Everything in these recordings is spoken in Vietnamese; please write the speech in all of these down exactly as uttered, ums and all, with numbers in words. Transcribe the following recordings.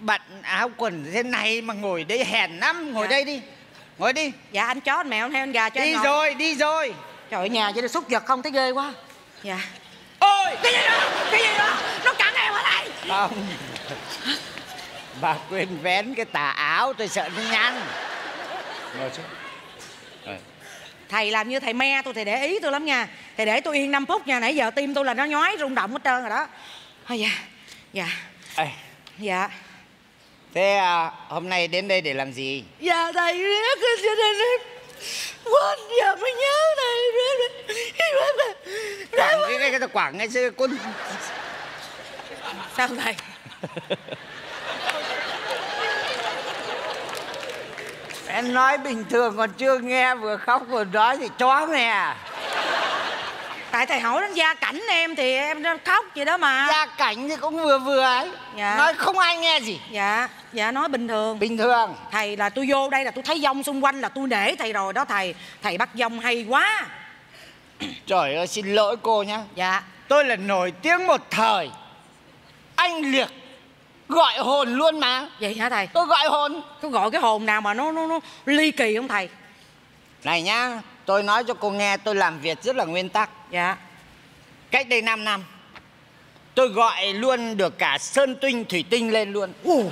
bận áo quần thế này mà ngồi đây hèn lắm. Ngồi dạ. đây đi. Ngồi đi. Dạ anh chó, anh mèo, anh heo, anh gà cho đi anh ngồi. rồi, đi rồi. Trời ơi, nhà vậy là xúc vật không thấy ghê quá. Dạ. Ôi, cái gì đó, cái gì đó, nó cắn em ở đây. Không. Bà quên vén cái tà áo, tôi sợ nó nhăn. Ngồi xuống. Rồi. Thầy làm như thầy me tôi, thầy để ý tôi lắm nha. Thầy để tôi yên năm phút nha, nãy giờ tim tôi là nó nhói rung động hết trơn rồi đó. Thôi dạ. Dạ. Ê. Dạ. Thế à, hôm nay đến đây để làm gì? Dạ thầy riết cho nên quên giờ mới nhớ này. Quảng cái cái cái quảng ngay xưa con. Sao thầy? Em nói bình thường còn chưa nghe, vừa khóc vừa nói thì chó nghe. Tại thầy hỏi đến gia cảnh em thì em khóc vậy đó mà. Gia cảnh thì cũng vừa vừa ấy. Dạ. Nói không ai nghe gì. Dạ, dạ nói bình thường. Bình thường. Thầy là tôi vô đây là tôi thấy dông xung quanh là tôi nể thầy rồi đó thầy. Thầy bắt dông hay quá. Trời ơi, xin lỗi cô nhá. Dạ. Tôi là nổi tiếng một thời. Anh Liệt gọi hồn luôn mà. Vậy hả thầy? Tôi gọi hồn. Có gọi cái hồn nào mà nó nó, nó ly kỳ không thầy? Này nhá, tôi nói cho cô nghe, tôi làm việc rất là nguyên tắc. Dạ. Cách đây năm năm tôi gọi luôn được cả sơn tinh thủy tinh lên luôn. Ồ.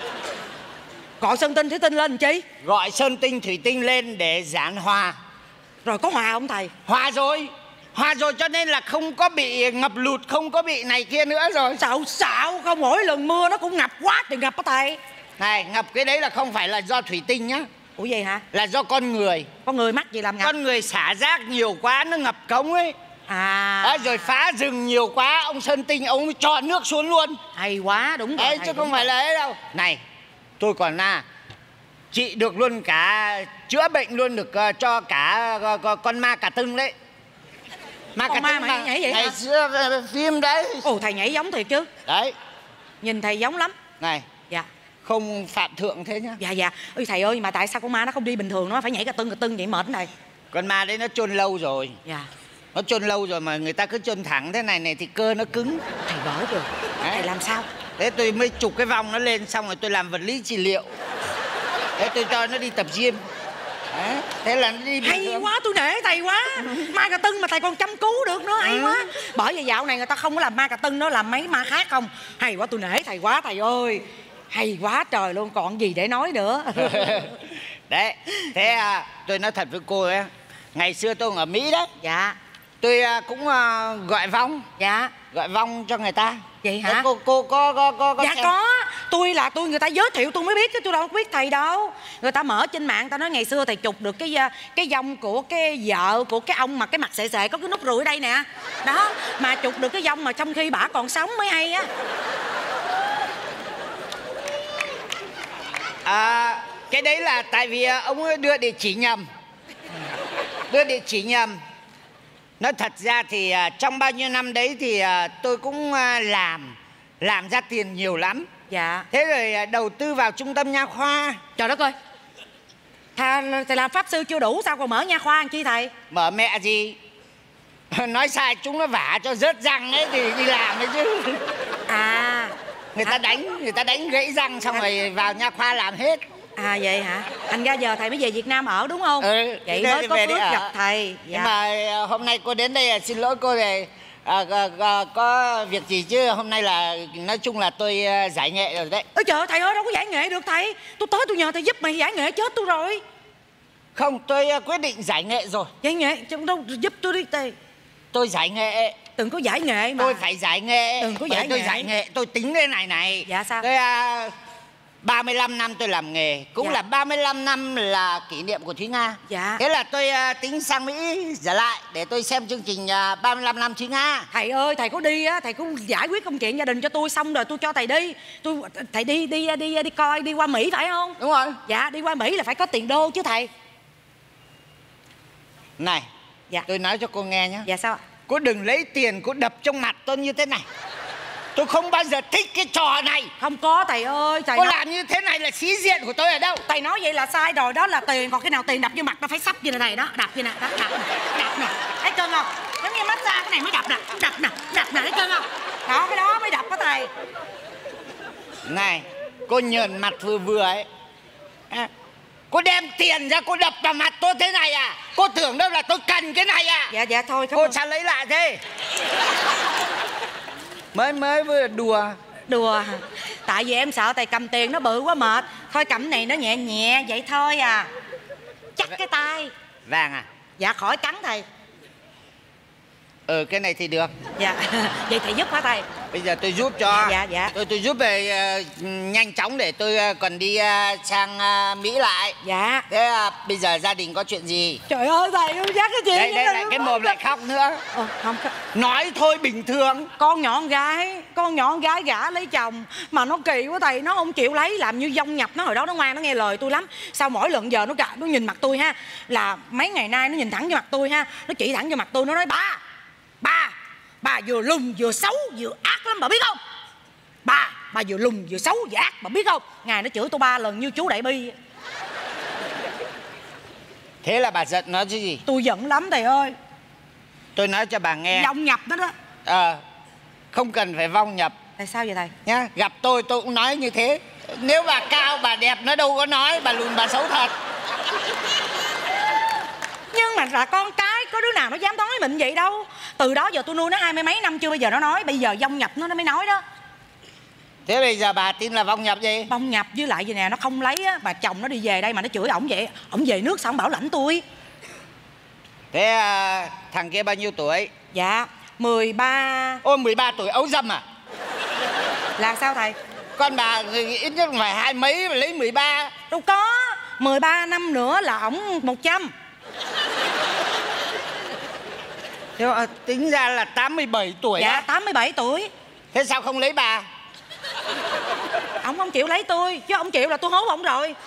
Gọi sơn tinh thủy tinh lên làm chi? Gọi sơn tinh thủy tinh lên để giảng hòa. Rồi có hòa không thầy? Hòa rồi. Hòa rồi cho nên là không có bị ngập lụt, không có bị này kia nữa rồi. Xạo xạo không, mỗi lần mưa nó cũng ngập quá thì ngập á thầy. Này, ngập cái đấy là không phải là do thủy tinh nhá. Ủa vậy hả? Là do con người. Con người mắc gì làm ngập? Con người xả rác nhiều quá nó ngập cống ấy. À. Đấy, rồi phá rừng nhiều quá, ông sơn tinh ông cho nước xuống luôn. Hay quá, đúng rồi. Đấy, chứ không phải là ấy đâu. Này, tôi còn là trị được luôn cả, chữa bệnh luôn được uh, cho cả uh, con ma cả tưng đấy. Ma con cả ma tưng mà nhảy vậy hả? ngày xưa uh, phim đấy. Ồ, thầy nhảy giống thiệt chứ. Đấy. Nhìn thầy giống lắm. Này. Dạ. Không phạm thượng thế nhá. Dạ dạ. Ôi thầy ơi, mà tại sao con ma nó không đi bình thường, nó phải nhảy cả tưng cả tưng vậy mệt này? Con ma đấy nó chôn lâu rồi. Dạ. Nó chôn lâu rồi mà người ta cứ chôn thẳng thế này này thì cơ nó cứng. Thầy gỡ được. Đấy. Thầy làm sao? Thế tôi mới chụp cái vòng nó lên, xong rồi tôi làm vật lý trị liệu. Thế tôi cho nó đi tập gym. Đấy. Thế là nó đi bình hay thường. quá, tôi nể thầy quá. Ma cà tưng mà thầy còn chăm cứu được nữa, hay ừ. quá. Bởi vì dạo này người ta không có làm ma cà tưng, nó làm mấy ma khác không. Hay quá, tôi nể thầy quá thầy ơi. Hay quá trời luôn, còn gì để nói nữa. Đấy. Thế à, tôi nói thật với cô ấy, ngày xưa tôi ở Mỹ đấy. Dạ. Tôi cũng uh, gọi vong. Dạ. Gọi vong cho người ta. Vậy hả? Thế cô cô có có có, có dạ xem. Có. Tôi là tôi người ta giới thiệu tôi mới biết chứ tôi đâu có biết thầy đâu. Người ta mở trên mạng ta nói ngày xưa thầy chụp được cái cái vong của cái vợ của cái ông mà cái mặt sệ sệ có cái nút ruồi ở đây nè. Đó, mà chụp được cái vong mà trong khi bả còn sống mới hay á. À, cái đấy là tại vì ông ấy đưa địa chỉ nhầm. Đưa địa chỉ nhầm. Nói thật ra thì uh, trong bao nhiêu năm đấy thì uh, tôi cũng uh, làm Làm ra tiền nhiều lắm. Dạ. Thế rồi uh, đầu tư vào trung tâm nha khoa. Trời đất ơi, thầy, thầy làm pháp sư chưa đủ sao còn mở nha khoa làm chi thầy? Mở mẹ gì. Nói sai chúng nó vả cho rớt răng ấy thì đi làm đấy chứ. À. Người ta à. đánh, người ta đánh gãy răng xong à. rồi vào nha khoa làm hết. À vậy hả? Thành ra giờ thầy mới về Việt Nam ở đúng không? Ừ. Vậy mới có phước gặp thầy. Dạ. Nhưng mà hôm nay cô đến đây xin lỗi cô này à, à, à, có việc gì chứ hôm nay là nói chung là tôi giải nghệ rồi đấy. Ôi trời, thầy ơi đâu có giải nghệ được thầy. Tôi tới tôi nhờ thầy giúp mày giải nghệ chết tôi rồi. Không, tôi quyết định giải nghệ rồi. Giải nghệ? Chứ đâu giúp tôi đi thầy. Tôi giải nghệ. Đừng có giải nghệ mà. Tôi phải giải nghệ. Đừng có giải tôi nghệ. giải nghệ. Tôi tính thế này này. Dạ sao? Tôi à, ba mươi lăm năm tôi làm nghề. Cũng dạ. là ba mươi lăm năm là kỷ niệm của Thúy Nga. Dạ. Thế là tôi à, tính sang Mỹ trở lại để tôi xem chương trình à, ba mươi lăm năm Thúy Nga. Thầy ơi, thầy có đi á, thầy cũng giải quyết công chuyện gia đình cho tôi xong rồi tôi cho thầy đi. Tôi thầy đi đi đi đi, đi coi đi qua Mỹ phải không? Đúng rồi. Dạ, đi qua Mỹ là phải có tiền đô chứ thầy. Này. Dạ. Tôi nói cho cô nghe nhé. Dạ sao ạ? Cô đừng lấy tiền cô đập trong mặt tôi như thế này. Tôi không bao giờ thích cái trò này. Không có thầy ơi. Thầy cô nói... làm như thế này là sĩ diện của tôi ở đâu? Thầy nói vậy là sai rồi, đó là tiền. Còn cái nào tiền đập vô mặt nó phải sắp như thế này đó. Đập như này đó, đập đập nè. Thấy cưng không? Giống như massage cái này mới đập nè. Đập nè, đập nè, thấy cưng không? Đó, cái đó mới đập đó thầy. Này, Cô nhờn mặt vừa vừa ấy à, cô đem tiền ra cô đập vào mặt tôi thế này à? Cô tưởng đâu là tôi cần cái này à? Dạ dạ thôi không. Cô sao lấy lại thế? Mới mới vừa đùa. Đùa. Tại vì em sợ thầy cầm tiền nó bự quá mệt. Thôi cầm này nó nhẹ nhẹ vậy thôi à. Chắc cái tay. Vàng à? Dạ khỏi cắn thầy. Ừ cái này thì được. Dạ. Vậy thầy giúp hả thầy? Bây giờ tôi giúp cho. Dạ dạ. Tôi tôi giúp về uh, nhanh chóng để tôi uh, còn đi uh, sang uh, Mỹ lại. Dạ. Thế uh, bây giờ gia đình có chuyện gì? Trời ơi thầy không dắt cái chuyện. Đây đây lại cái mồm lại khóc nữa. Ờ, không. Nói thôi bình thường. Con nhỏ con gái, con nhỏ con gái gả lấy chồng mà nó kỳ quá thầy, nó không chịu lấy, làm như dông nhập. Nó hồi đó nó ngoan, nó nghe lời tôi lắm. Sau mỗi lần giờ nó gả, nó nhìn mặt tôi ha, là mấy ngày nay nó nhìn thẳng vô mặt tôi ha, nó chỉ thẳng vô mặt tôi, nó nói ba Ba, bà vừa lùn vừa xấu vừa ác lắm bà biết không? Bà, bà vừa lùn vừa xấu vừa ác bà biết không? Ngày nó chửi tôi ba lần như chú Đại Bi. Thế là bà giận nó chứ gì? Tôi giận lắm thầy ơi. Tôi nói cho bà nghe. Vong nhập đó đó. Ờ à, không cần phải vong nhập. Tại sao vậy thầy? Nhá, gặp tôi tôi cũng nói như thế. Nếu bà cao bà đẹp nó đâu có nói bà lùn bà xấu thật. Nhưng mà là con cái, có đứa nào nó dám nói mình vậy đâu. Từ đó giờ tôi nuôi nó hai mươi mấy năm chưa bây giờ nó nói. Bây giờ vong nhập nó nó mới nói đó. Thế bây giờ bà tin là vong nhập gì? Vong nhập với lại gì nè, nó không lấy á, bà chồng nó đi về đây mà nó chửi ổng vậy. Ổng về nước sao ổng bảo lãnh tôi. Thế à, thằng kia bao nhiêu tuổi? Dạ mười ba. Ôi mười ba tuổi ấu dâm à? Là sao thầy? Con bà ít nhất phải hai mấy mà lấy mười ba. Đâu có, mười ba năm nữa là ổng một trăm. Thế à, tính ra là tám mươi bảy tuổi. Dạ á. tám mươi bảy tuổi. Thế sao không lấy bà? Ổng không chịu lấy tôi, chứ ổng chịu là tôi hốt ổng rồi.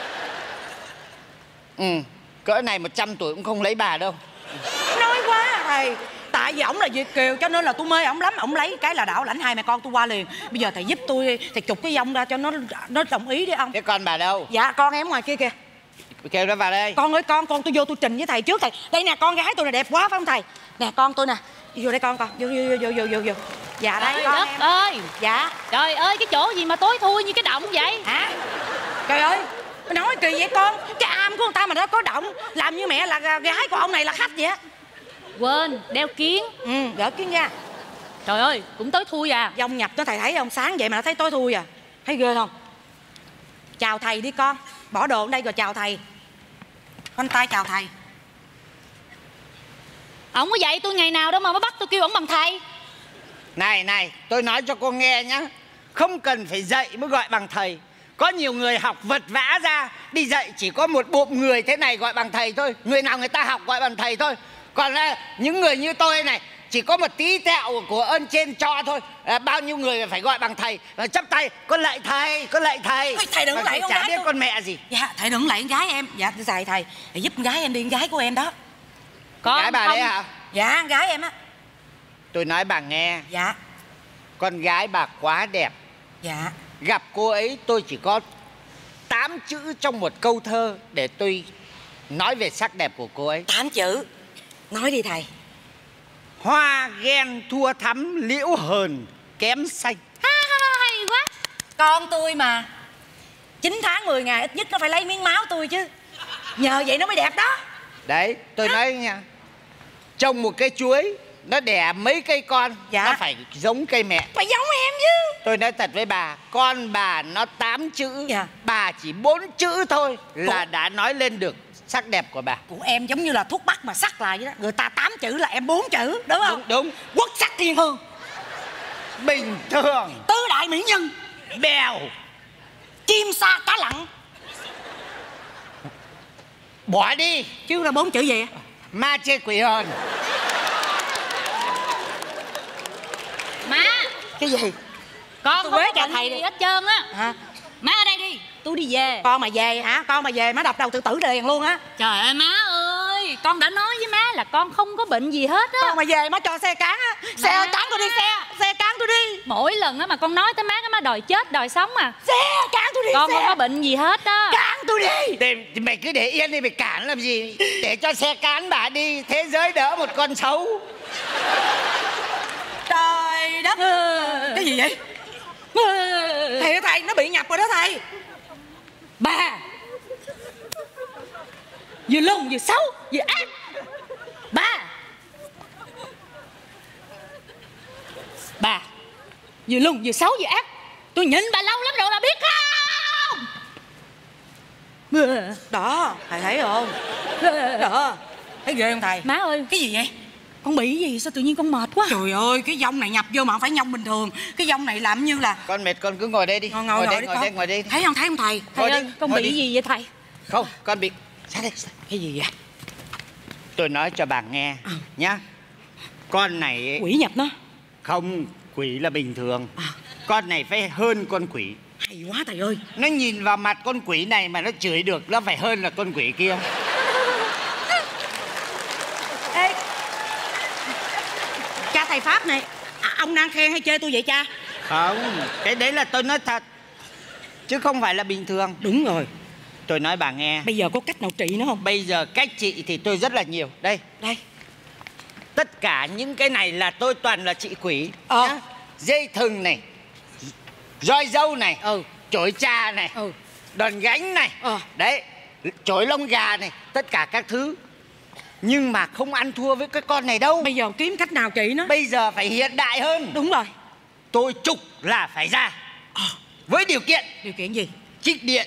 Ừ, cỡ này một trăm tuổi cũng không lấy bà đâu. Nói quá thầy. Tại vì ổng là Việt kiều cho nên là tôi mê ổng lắm. Ổng lấy cái là đảo lãnh hai mẹ con tôi qua liền. Bây giờ thầy giúp tôi, thầy chụp cái vong ra cho nó nó đồng ý đi ông. Thế con bà đâu? Dạ con em ngoài kia kìa. Kêu nó vào đây. Con ơi con, con tôi vô tôi trình với thầy trước thầy. Đây nè con gái tôi là đẹp quá phải không thầy? Nè con tôi nè. Vô đây con con, vô vô vô vô vô vô. Dạ đây Trời con đất em. ơi. Dạ. Trời ơi cái chỗ gì mà tối thui như cái động vậy? Hả? Trời ơi, nói kỳ vậy con. Cái am của người ta mà nó có động. Làm như mẹ là gái của ông này là khách vậy á. Quên đeo kiến. Ừ, gỡ kiến ra. Trời ơi cũng tối thui à. Vong nhập nó thầy thấy không? Sáng vậy mà nó thấy tối thui à. Thấy ghê không? Chào thầy đi con. Bỏ đồ ở đây rồi chào thầy. Con tay chào thầy. Ổng có dạy tôi ngày nào đâu mà mới bắt tôi kêu ổng bằng thầy. Này này, tôi nói cho cô nghe nhá. Không cần phải dạy mới gọi bằng thầy. Có nhiều người học vật vã ra, đi dạy chỉ có một bụng người thế này gọi bằng thầy thôi. Người nào người ta học gọi bằng thầy thôi. Còn là những người như tôi này chỉ có một tí tẹo của ơn trên cho thôi. À, bao nhiêu người phải gọi bằng thầy. Và chắp tay, con lạy thầy, con lạy thầy. Ôi, thầy đừng mà lạy con chả gái biết tôi. con mẹ gì. Dạ thầy đừng lạy con gái em. Dạ thầy thầy thầy giúp con gái em đi, con gái của em đó. Con Gái bà không... đấy hả? Dạ con gái em á. Tôi nói bà nghe. Dạ. Con gái bà quá đẹp. Dạ. Gặp cô ấy tôi chỉ có tám chữ trong một câu thơ để tôi nói về sắc đẹp của cô ấy. Tám chữ. Nói đi thầy. Hoa ghen thua thắm, liễu hờn kém xanh. Ha, ha, ha, hay quá. Con tôi mà chín tháng mười ngày ít nhất nó phải lấy miếng máu tôi chứ. Nhờ vậy nó mới đẹp đó. Đấy, tôi nói nha. Trồng một cây chuối nó đẻ mấy cây con. Dạ. Nó phải giống cây mẹ. Phải giống em chứ. Tôi nói thật với bà, con bà nó tám chữ. Dạ. Bà chỉ bốn chữ thôi là Ủa? đã nói lên được sắc đẹp của bà. Của em giống như là thuốc bắc mà sắc lại vậy đó. Người ta tám chữ là em bốn chữ, đúng không? Đúng, đúng. Quốc sắc thiên hương, Bình thường, tứ đại mỹ nhân, bèo, chim sa cá lặn. bỏ đi, Chứ là bốn chữ gì? ma chê quỷ hờn. Má, Cái gì? con Tôi không quế có cho bệnh thầy gì đi. hết trơn á. Hả? Má ở đây đi, tôi đi về. Con mà về hả? Con mà về má đập đầu tự tử liền luôn á. Trời ơi má ơi, con đã nói với má là con không có bệnh gì hết á. Con mà về má cho xe cán á. Xe Má. cán tôi đi, xe xe cán tôi đi. Mỗi lần á mà con nói tới má, cái má đòi chết đòi sống à. Xe cán tôi đi. Con xe. không có bệnh gì hết á. Cán tôi đi. Để, thì mày cứ để yên đi, mày cản làm gì? Để cho xe cán bà đi, thế giới đỡ một con xấu. Trời đất. Cái gì vậy? Thầy ơi thầy, nó bị nhập rồi đó thầy. Bà vừa lùn vừa xấu vừa ác. Bà Bà vừa lùn vừa xấu vừa ác. Tôi nhịn bà lâu lắm rồi bà biết không? Đó, thầy thấy không? Đó, thấy ghê không thầy? Má ơi, cái gì vậy? con bị cái gì sao tự nhiên con mệt quá? Trời ơi, cái dông này nhập vô mà không phải nhông bình thường. Cái dông này làm như là... Con mệt con cứ ngồi đây đi. Ngồi ngồi, ngồi đây, đi ngồi con. đây, ngồi đây. Thấy không, thấy không thầy? Thầy Ngồi ơi, đi, con ngồi bị đi. gì vậy thầy? Không, con bị... Sao đây? Cái gì vậy? Tôi nói cho bà nghe à. nhá. Con này ấy, Quỷ nhập nó. không, quỷ là bình thường. à. Con này phải hơn con quỷ. Hay quá thầy ơi. Nó nhìn vào mặt con quỷ này mà nó chửi được, nó phải hơn là con quỷ kia. Ê, cha thầy Pháp này, à, ông đang khen hay chê tôi vậy cha? Không, cái đấy là tôi nói thật, chứ không phải là bình thường. Đúng rồi. Tôi nói bà nghe. Bây giờ có cách nào trị nữa không? Bây giờ cách trị thì tôi rất là nhiều. Đây, Đây. tất cả những cái này là tôi toàn là trị quỷ. Ờ. Nhá. Dây thừng này, roi dâu này, Ừ. chổi trà này, Ừ. đòn gánh này, Ờ. đấy, chổi lông gà này, tất cả các thứ. Nhưng mà không ăn thua với cái con này đâu. Bây giờ kiếm cách nào trị nó? Bây giờ phải hiện đại hơn. Đúng rồi. Tôi trục là phải ra. Ờ. Với điều kiện Điều kiện gì? trích điện.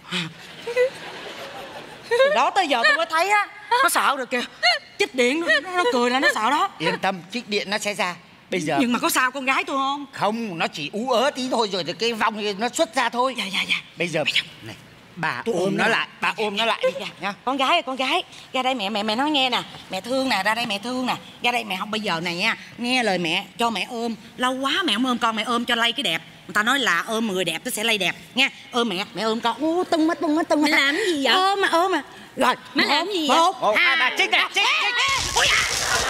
Từ đó tới giờ tôi mới thấy á, nó sợ rồi kìa. Chích điện nó, nó cười là nó sợ đó. Yên tâm, trích điện nó sẽ ra. Bây giờ Nhưng mà có sao con gái tôi không? không, nó chỉ ú ớ tí thôi rồi thì cái vong kia nó xuất ra thôi. Dạ dạ dạ. Bây giờ này, bà Tôi ôm ôm nó nó. lại, bà ôm nó lại đi Dạ. nhá. Con gái con gái, ra đây mẹ mẹ mẹ nói nghe nè. Mẹ thương nè, ra đây mẹ thương nè. Ra đây mẹ không bây giờ này nha. Nghe lời mẹ, cho mẹ ôm. Lâu quá mẹ không ôm con, mẹ ôm cho lây cái đẹp. Người ta nói là ôm người đẹp nó sẽ lây đẹp nha. Ôm mẹ, mẹ ôm con. Ú tung hết tung hết tung hết. Mẹ làm cái gì vậy? Ôm mà ôm mà. Rồi, Mẹ một, làm gì vậy? Một, Ồ, hai, bà trích này, trích, trích. Ôi da.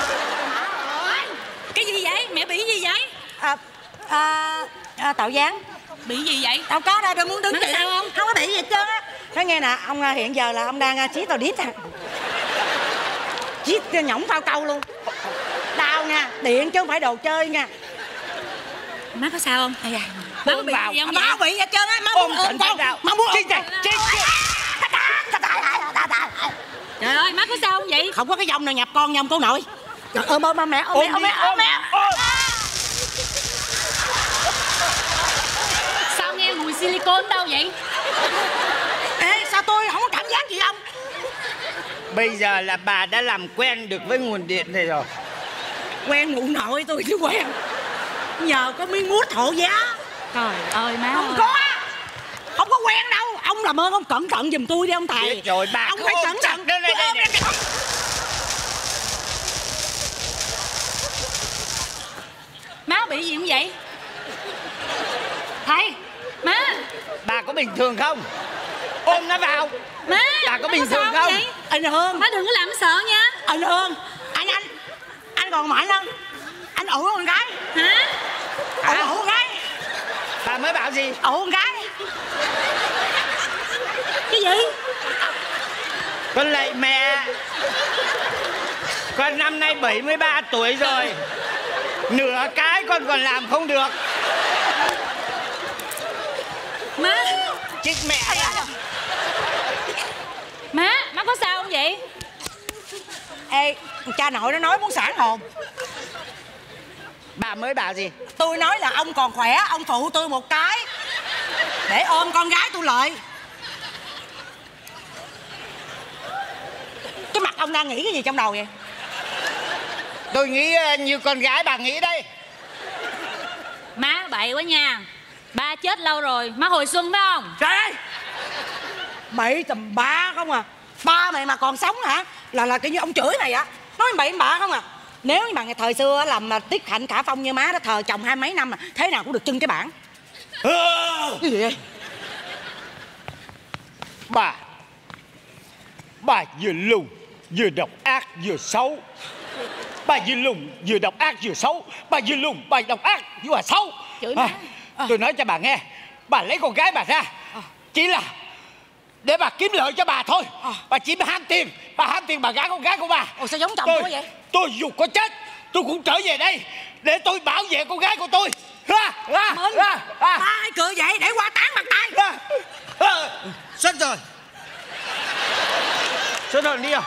Cái gì vậy? Mẹ bị gì vậy? À, à, à, Tạo Gián. Bị gì vậy? Đâu có đâu, đâu muốn đứng Nói vậy sao đâu. không? Không có bị gì hết trơn á. Nói nghe nè, ông à, hiện giờ là ông đang à, chí tàu đít à. Chí nhõng phao câu luôn. Đau nha, điện chứ không phải đồ chơi nha. Má có sao không? Ây da. Má có Ôm bị vào. gì không Má vậy? không bị gì hết trơn á, má Ôm muốn ôm cẩn thận con. nào. Má muốn ôm Trích này, con. trích, trích. Trời ơi, má có sao không vậy? Không có cái dòng nào nhập con nha ông cô nội. Trời, ôm ôm ôm mẹ, ôm mẹ, Ôm ôm đi, mẹ, ôm mẹ. ôm. Sao nghe mùi silicone đâu vậy? Ê, sao tôi không có cảm giác gì không? Bây giờ là bà đã làm quen được với nguồn điện này rồi. Quen nụ nội tôi chứ quen. Nhờ có miếng mút hộ giá. Trời ơi má Không ơi. có. Không có quen đâu. Ông làm ơn ông cẩn thận giùm tôi đi ông thầy. Biết rồi, bà Ông cứ phải ôm cẩn chặt thận. đây, đây, Tôi đây, ôm đây. ra. Má bị gì không vậy? Thầy, má, Bà có bình thường không? Ôm nó vào. má. Bà có má bình sao thường không? vậy? Anh Hương. Má đừng có làm sợ nha. Anh Hương. Anh anh. Anh còn mạnh không? Anh ủ con gái. Hả? Hả? Ủ con gái. Bà mới bảo gì? Ủ con gái. Cái gì? Con lạy mẹ. Con năm nay bảy mươi ba tuổi rồi. Nửa cái con còn làm không được. Má, Chích mẹ. má, má có sao không vậy? Ê, cha nội nó nói muốn sản hồn. Bà mới bảo gì? Tôi nói là ông còn khỏe, ông phụ tôi một cái để ôm con gái tôi lại. Cái mặt ông đang nghĩ cái gì trong đầu vậy? Tôi nghĩ ờ, như con gái bà nghĩ đây. Má bậy quá nha. Ba chết lâu rồi, má hồi xuân phải không? Trời ơi, bậy tầm ba không à. Ba mày mà còn sống hả? Là là kiểu như ông chửi mày á. Nói bậy bạ không à. Nếu như mà ngày thời xưa làm mà Tiết Hạnh Khả Phong như má đó, thờ chồng hai mấy năm mà thế nào cũng được trưng cái bảng. Cái gì vậy? Bà Bà vừa lùn vừa độc ác vừa xấu. Bà vừa lùn vừa độc ác vừa xấu. Bà vừa lùn bà độc ác vừa xấu. Chửi má. à, Tôi nói cho bà nghe, bà lấy con gái bà ra à. Chỉ là để bà kiếm lợi cho bà thôi à. Bà chỉ ham tiền. Bà ham tiền bà gả con gái của bà. Ồ sao giống chồng tôi, tôi vậy? Tôi dù có chết tôi cũng trở về đây để tôi bảo vệ con gái của tôi. À, à, Minh, à, à. ai cười vậy để qua tán mặt tay. À, à. Xuất rồi. Xuất rồi đi rồi.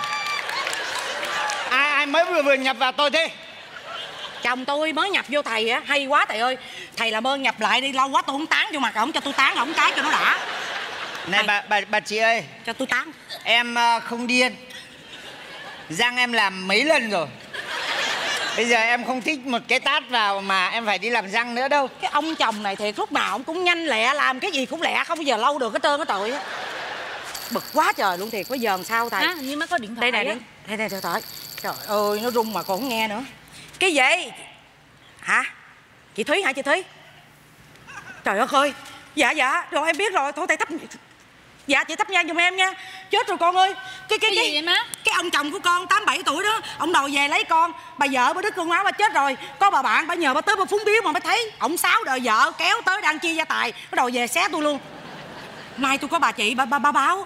Ai ai mới vừa vừa nhập vào tôi thế? Chồng tôi mới nhập vô thầy á, hay quá thầy ơi. Thầy làm ơn nhập lại đi, lâu quá tôi không tán vô mặt ổng, cho tôi tán ổng cái cho nó đã. Này bà bà bà chị ơi, cho tôi tán. Em uh, không điên. Răng em làm mấy lần rồi. Bây giờ em không thích một cái tát vào mà em phải đi làm răng nữa đâu. Cái ông chồng này thiệt, lúc nào ông cũng nhanh lẹ, làm cái gì cũng lẹ, không bao giờ lâu được cái trơn cái tội á. Bực quá trời luôn thiệt, bây giờ làm sao thầy? À, như mới có điện thoại. Đây này, đây, đây, đây, điện thoại. Trời ơi, nó rung mà còn không nghe nữa. Cái gì? Hả? Chị Thúy hả chị Thúy? Trời đất ơi. Dạ dạ, rồi em biết rồi, thôi thầy thắp. Dạ chị thắp nhang giùm em nha. Chết rồi con ơi. Cái cái cái, cái gì vậy má? Cái ông chồng của con tám bảy tuổi đó, ông đòi về lấy con. Bà vợ bà đứt con áo bà chết rồi. Có bà bạn bà nhờ bà tới bà phúng biếu mà mới thấy. Ông sáu đời vợ kéo tới đang chia gia tài, nó đòi về xé tôi luôn. Nay tôi có bà chị bà bà, bà báo.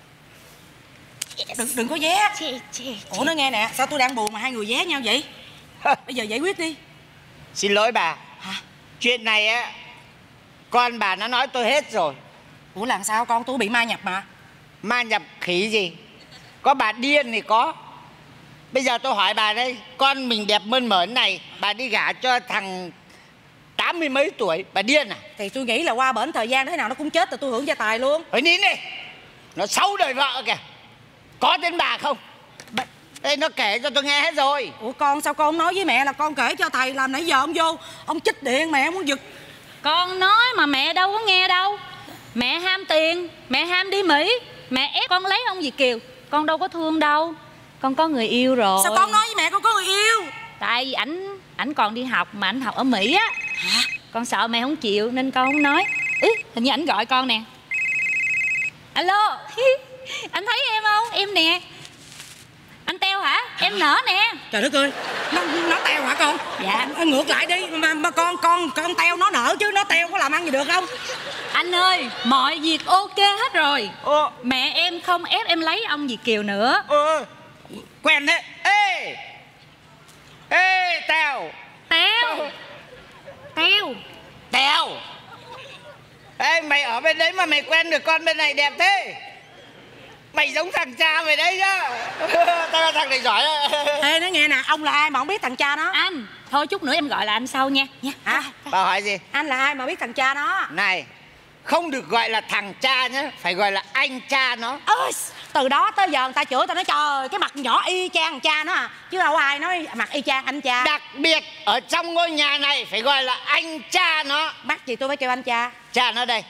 Đừng đừng có vé. Ủa nó nghe nè, sao tôi đang buồn mà hai người vé nhau vậy? Bây giờ giải quyết đi. Xin lỗi bà. Hả? Chuyện này á, con bà nó nói tôi hết rồi. Ủa làm sao con tôi bị ma nhập mà. Ma nhập khỉ gì? Có bà điên thì có. Bây giờ tôi hỏi bà đây, con mình đẹp mơn mởn này, bà đi gả cho thằng tám mươi mấy tuổi, bà điên à? Thì tôi nghĩ là qua bển thời gian thế nào nó cũng chết rồi tôi hưởng gia tài luôn. Thôi nín đi. Nó sáu đời vợ kìa. Có tên bà không? Bà... Đây nó kể cho tôi nghe hết rồi. Ủa con sao con không nói với mẹ là con kể cho thầy, làm nãy giờ ông vô ông chích điện mẹ muốn giật. Con nói mà mẹ đâu có nghe đâu. Mẹ ham tiền, mẹ ham đi Mỹ, mẹ ép con lấy ông Việt kiều. Con đâu có thương đâu. Con có người yêu rồi. Sao con nói với mẹ con có người yêu? Tại vì ảnh ảnh còn đi học mà ảnh học ở Mỹ á. Hả? Con sợ mẹ không chịu nên con không nói. Ý, hình như ảnh gọi con nè. Alo. Anh thấy em không? Em nè. Anh Teo hả? Em Nở nè. Trời đất ơi, nó nó Teo hả con? Dạ. Ngược lại đi mà, mà con con con Teo nó Nở chứ nó Teo có làm ăn gì được không? Anh ơi, mọi việc ok hết rồi. Ồ. Mẹ em không ép em lấy ông Việt kiều nữa. Ồ. Quen đấy. Ê. Ê Teo. Teo. Teo. Teo. Ê mày ở bên đấy mà mày quen được con bên này đẹp thế. Mày giống thằng cha mày đấy nhá. Tao là thằng này giỏi đó. Ê nó nghe nè, ông là ai mà không biết thằng cha nó? Anh, thôi chút nữa em gọi là anh sau nha. Nha. Hả? Bà hỏi gì? Anh là ai mà biết thằng cha nó? Này, không được gọi là thằng cha nhá, phải gọi là anh cha nó. Ơi, từ đó tới giờ người ta chửi tao nói trời cái mặt nhỏ y chang thằng cha nó à. Chứ đâu ai nói mặt y chang anh cha. Đặc biệt ở trong ngôi nhà này phải gọi là anh cha nó. Bắt gì tôi phải kêu anh cha. Cha nó đây.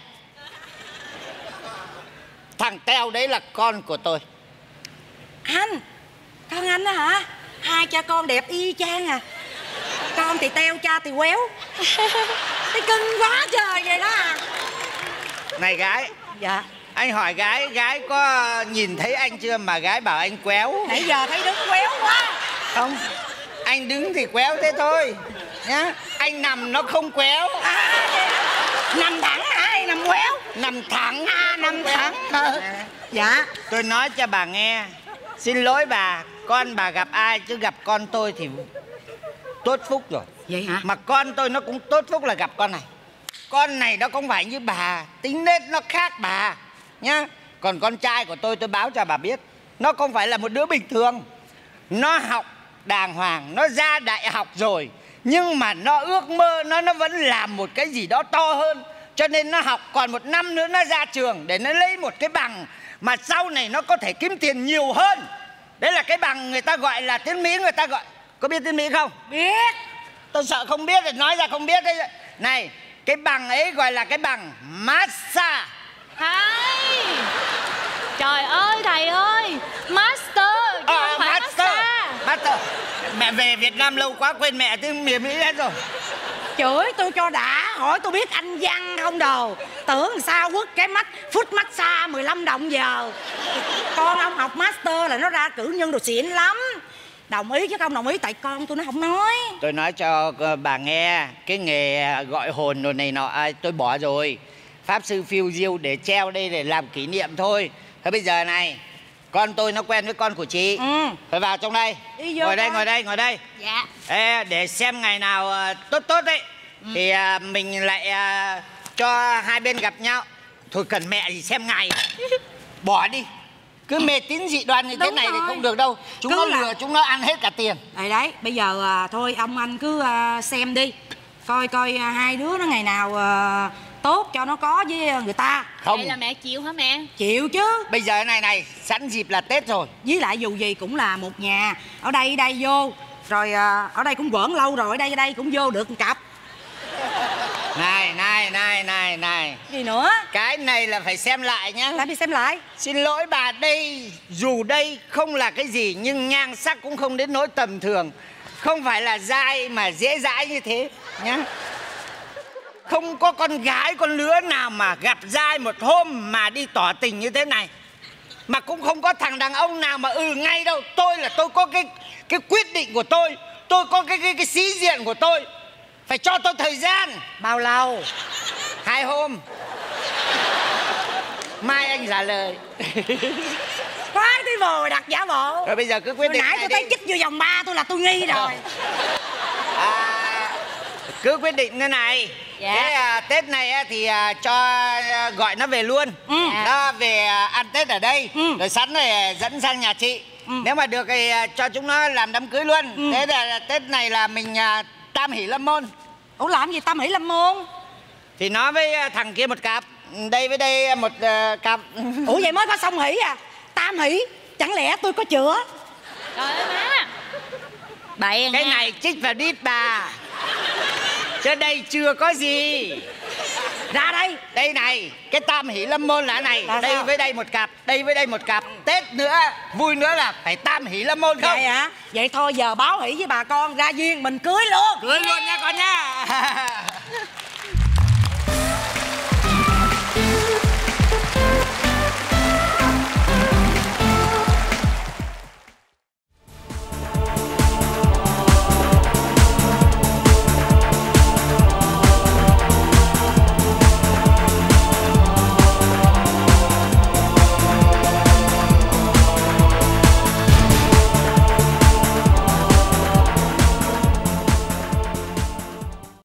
Thằng Teo đấy là con của tôi. Anh, con anh đó hả? Hai cha con đẹp y chang à. Con thì Teo, cha thì quéo. Thấy cưng quá trời vậy đó à. Này gái. Dạ. Anh hỏi gái, gái có nhìn thấy anh chưa mà gái bảo anh quéo? Nãy giờ thấy đứng quéo quá. Không, anh đứng thì quéo thế thôi nhá. Anh nằm nó không quéo. À, nằm thẳng hả hay nằm quéo? Nằm thẳng. À, nằm thẳng. À. Dạ. Tôi nói cho bà nghe. Xin lỗi bà, con bà gặp ai chứ gặp con tôi thì tốt phúc rồi. Vậy hả? Mà con tôi nó cũng tốt phúc là gặp con này. Con này nó không phải như bà, tính nết nó khác bà nhá. Còn con trai của tôi tôi báo cho bà biết, nó không phải là một đứa bình thường. Nó học đàng hoàng, nó ra đại học rồi, nhưng mà nó ước mơ nó nó vẫn làm một cái gì đó to hơn. Cho nên nó học còn một năm nữa nó ra trường để nó lấy một cái bằng mà sau này nó có thể kiếm tiền nhiều hơn. Đấy là cái bằng người ta gọi là tiếng Mỹ, người ta gọi. Có biết tiếng Mỹ không? Biết. Tôi sợ không biết thì nói ra không biết đấy. Này, cái bằng ấy gọi là cái bằng master. Thầy. Trời ơi thầy ơi, master chứ à, không phải master. master. Master. Mẹ về Việt Nam lâu quá quên mẹ tiếng miền Mỹ hết rồi. Chửi tôi cho đã, hỏi tôi biết Anh văn không đồ. Tưởng sao quất cái mắt phút massage mười lăm đồng giờ. Con ông học master là nó ra cử nhân đồ xịn lắm. Đồng ý chứ không đồng ý tại con tôi nó không nói. Tôi nói cho bà nghe, cái nghề gọi hồn đồ này nọ à, tôi bỏ rồi. Pháp sư phiêu diêu để treo đây để làm kỷ niệm thôi. Thôi bây giờ này, con tôi nó quen với con của chị. Ừ. Phải vào trong đây. Đi vô Ngồi đây, coi. ngồi đây, ngồi đây. Dạ. Ê, để xem ngày nào à, tốt tốt đấy. Ừ. Thì à, mình lại à, cho hai bên gặp nhau. Thôi cần mẹ gì xem ngày. Bỏ đi. Cứ mê tín dị đoan như thế Đúng này rồi. thì không được đâu. Chúng Cứ nó là- lừa, chúng nó ăn hết cả tiền. Đấy đấy, bây giờ à, thôi ông anh cứ à, xem đi. Coi coi à, hai đứa nó ngày nào à, tốt cho nó có với người ta. Không. Vậy là mẹ chịu hả mẹ? Chịu chứ. Bây giờ này này, sẵn dịp là Tết rồi. Với lại dù gì cũng là một nhà. Ở đây đây vô. Rồi à, ở đây cũng quẩn lâu rồi. Ở đây đây cũng vô được một cặp. Này, này, này, này, này. Gì nữa? Cái này là phải xem lại nhá. Làm đi xem lại. Xin lỗi bà, đây dù đây không là cái gì nhưng nhan sắc cũng không đến nỗi tầm thường. Không phải là dai mà dễ dãi như thế nhá. Không có con gái con lứa nào mà gặp dai một hôm mà đi tỏ tình như thế này. Mà cũng không có thằng đàn ông nào mà ừ ngay đâu. Tôi là tôi có cái cái quyết định của tôi. Tôi có cái cái cái sĩ diện của tôi. Phải cho tôi thời gian. Bao lâu? Hai hôm. Mai anh trả lời. Khoan đi vồ đặt giả bộ. Rồi bây giờ cứ quyết Hồi định nãy này tôi thấy đi. chích vô vòng ba tôi là tôi nghi rồi. À, cứ quyết định thế này. Dạ. Thế à, Tết này á, thì à, cho à, gọi nó về luôn. Ừ. Đó, về à, ăn Tết ở đây. Ừ. Rồi sẵn rồi à, dẫn sang nhà chị. Ừ. Nếu mà được thì à, cho chúng nó làm đám cưới luôn. Ừ. Thế là Tết này là mình à, tam hỷ lâm môn. Ủa làm gì Tâm Hỷ Lâm Môn? Thì nó với à, thằng kia một cặp. Đây với đây một à, cặp. Ủa vậy mới có song hỷ à? Tam hỷ? Chẳng lẽ tôi có chữa? Trời ơi má. Bậy Cái nha. này chích vào đít bà. Chứ đây chưa có gì. Ra đây. Đây này, cái tam hỷ lâm môn là này. Là đây sao? với đây một cặp, đây với đây một cặp. Tết nữa, vui nữa là phải tam hỷ lâm môn không? Vậy hả? Vậy thôi giờ báo hỷ với bà con ra duyên mình cưới luôn. Cưới luôn nha con nha.